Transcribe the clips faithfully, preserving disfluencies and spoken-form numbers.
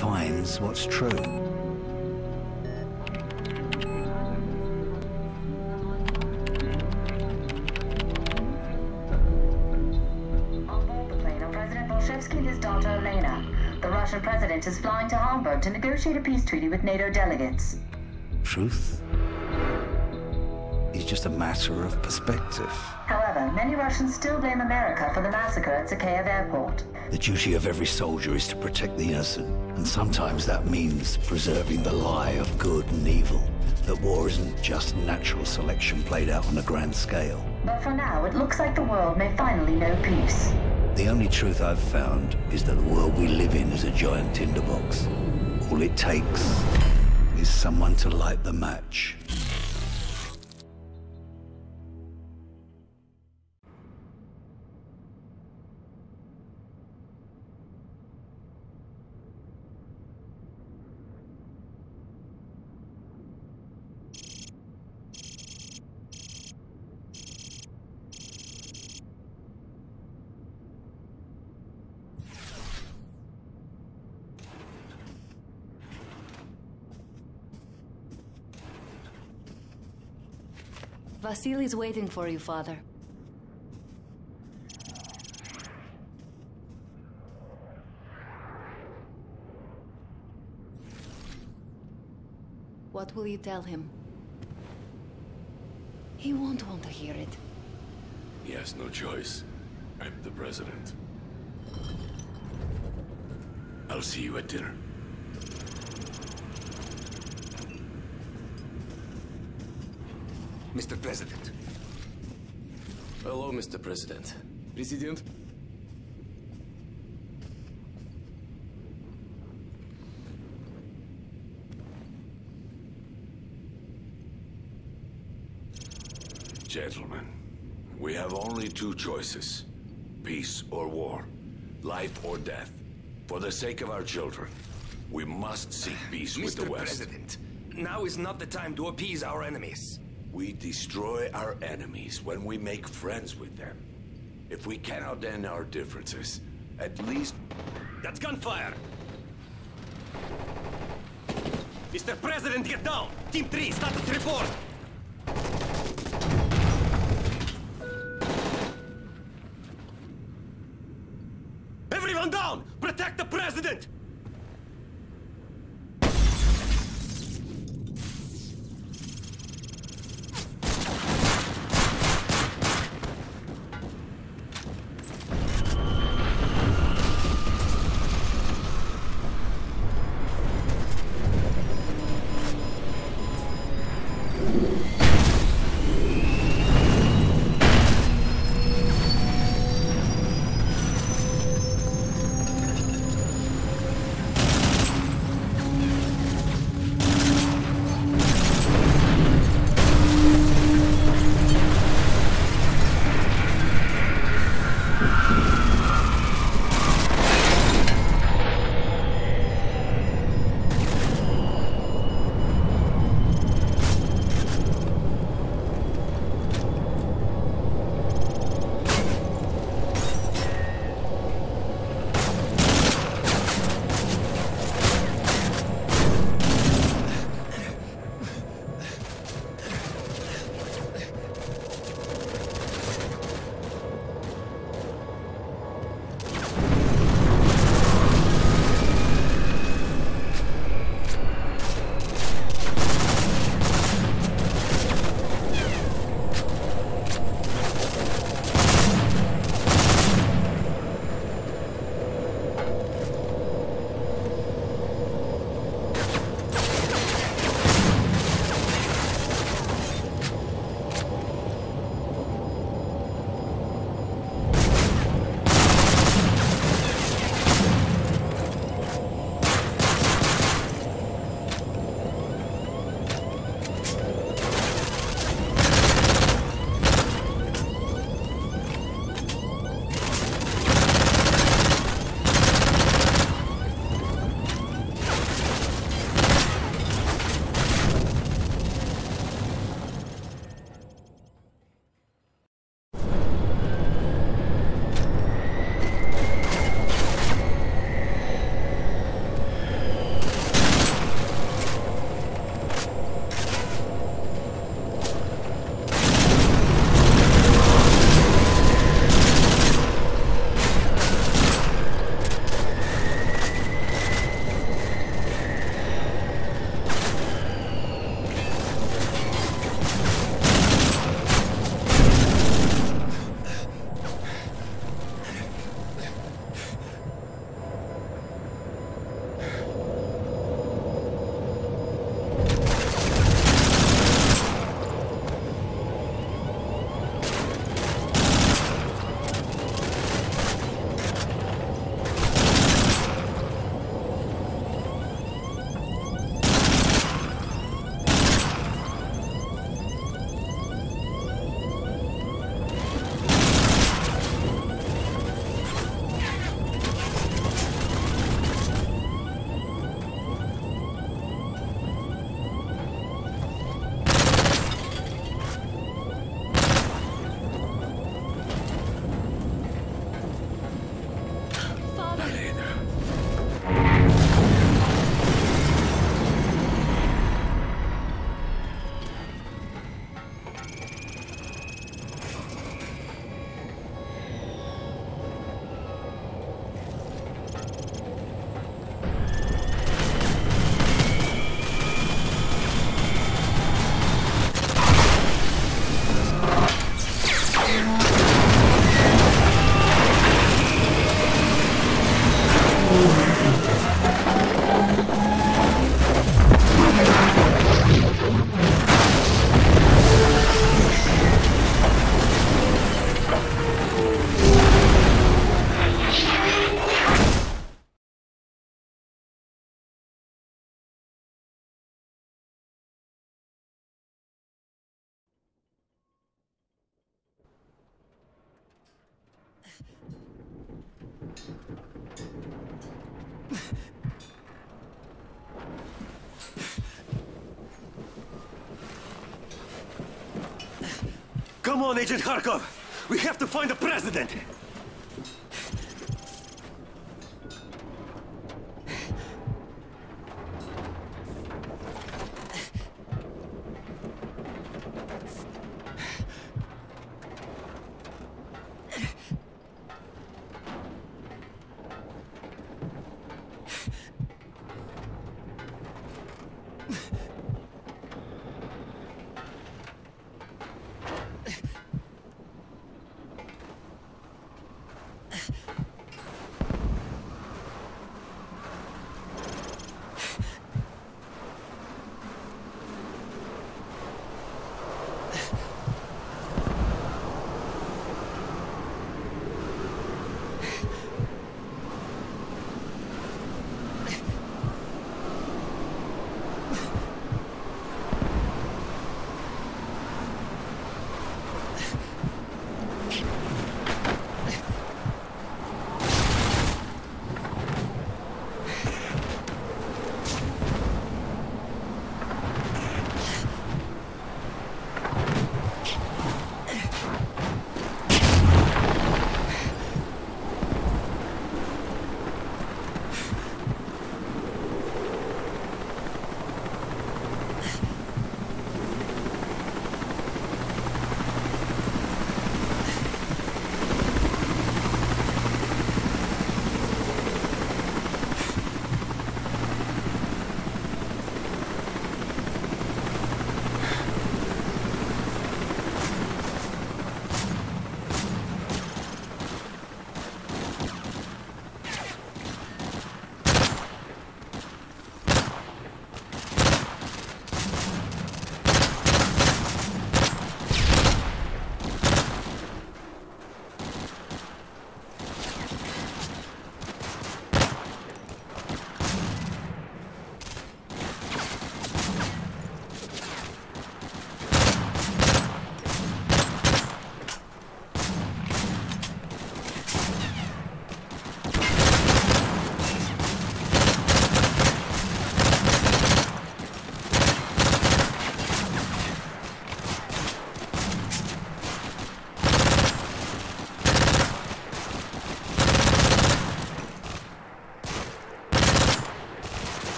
defines what's true. And his daughter Elena. The Russian president is flying to Hamburg to negotiate a peace treaty with NATO delegates. Truth is just a matter of perspective. However, many Russians still blame America for the massacre at Zakhaev Airport. The duty of every soldier is to protect the innocent, and sometimes that means preserving the lie of good and evil. That war isn't just natural selection played out on a grand scale. But for now, it looks like the world may finally know peace. The only truth I've found is that the world we live in is a giant tinderbox. All it takes is someone to light the match. Vasily's waiting for you, Father. What will you tell him? He won't want to hear it. He has no choice. I'm the president. I'll see you at dinner. Mister President. Hello, Mister President. President? Gentlemen, we have only two choices. Peace or war. Life or death. For the sake of our children, we must seek peace with the West. Mister President, now is not the time to appease our enemies. We destroy our enemies when we make friends with them. If we cannot end our differences, at least... That's gunfire! Mister President, get down! Team three, status report! Everyone down! Protect the President! You Come on, Agent Kharkov! We have to find the president!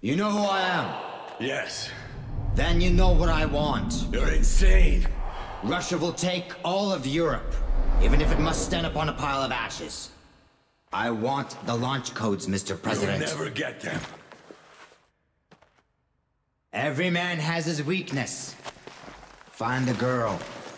You know who I am? Yes. Then you know what I want. You're insane. Russia will take all of Europe, even if it must stand upon a pile of ashes. I want the launch codes, Mister President. You'll never get them. Every man has his weakness. Find the girl.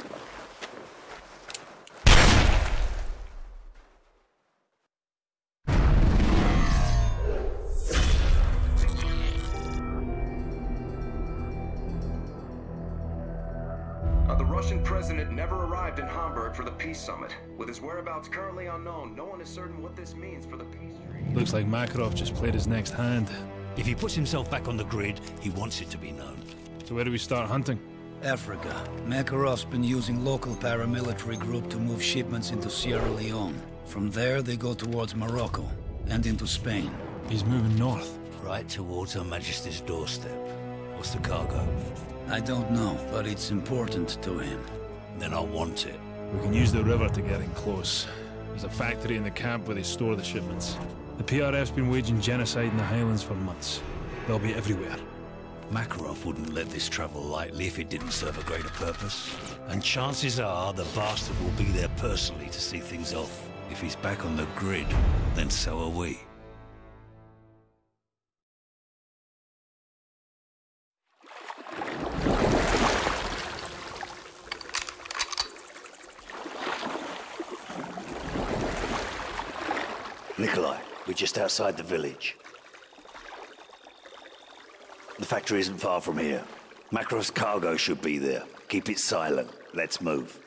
Uh, the Russian president never arrived in Hamburg for the peace summit. With his whereabouts currently unknown, no one is certain what this means for the peace treaty. Looks like Makarov just played his next hand. If he puts himself back on the grid, he wants it to be known. So where do we start hunting? Africa. Makarov's been using local paramilitary group to move shipments into Sierra Leone. From there, they go towards Morocco and into Spain. He's moving north. Right towards Her Majesty's doorstep. What's the cargo? I don't know, but it's important to him. Then I want it. We can use the river to get in close. There's a factory in the camp where they store the shipments. The P R F's been waging genocide in the Highlands for months. They'll be everywhere. Makarov wouldn't let this travel lightly if it didn't serve a greater purpose. And chances are the bastard will be there personally to see things off. If he's back on the grid, then so are we. Nikolai, we're just outside the village. The factory isn't far from here. Makarov's cargo should be there. Keep it silent. Let's move.